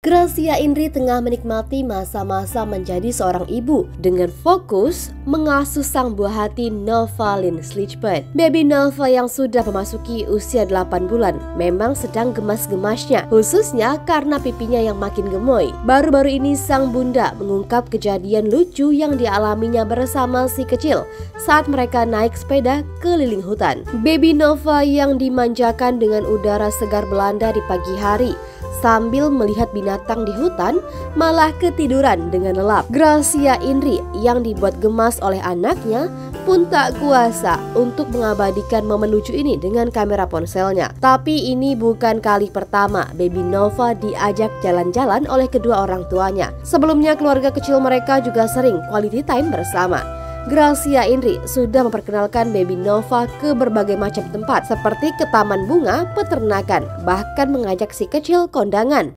Gracia Indri tengah menikmati masa-masa menjadi seorang ibu dengan fokus mengasuh sang buah hati Nova Lynn Slijpen. Baby Nova yang sudah memasuki usia 8 bulan memang sedang gemas-gemasnya, khususnya karena pipinya yang makin gemoy. Baru-baru ini sang bunda mengungkap kejadian lucu yang dialaminya bersama si kecil saat mereka naik sepeda keliling hutan. Baby Nova yang dimanjakan dengan udara segar Belanda di pagi hari sambil melihat binatang di hutan malah ketiduran dengan lelap. Gracia Indri yang dibuat gemas oleh anaknya pun tak kuasa untuk mengabadikan momen lucu ini dengan kamera ponselnya. Tapi ini bukan kali pertama Baby Nova diajak jalan-jalan oleh kedua orang tuanya. Sebelumnya keluarga kecil mereka juga sering quality time bersama. Gracia Indri sudah memperkenalkan Baby Nova ke berbagai macam tempat seperti ke taman bunga, peternakan, bahkan mengajak si kecil kondangan.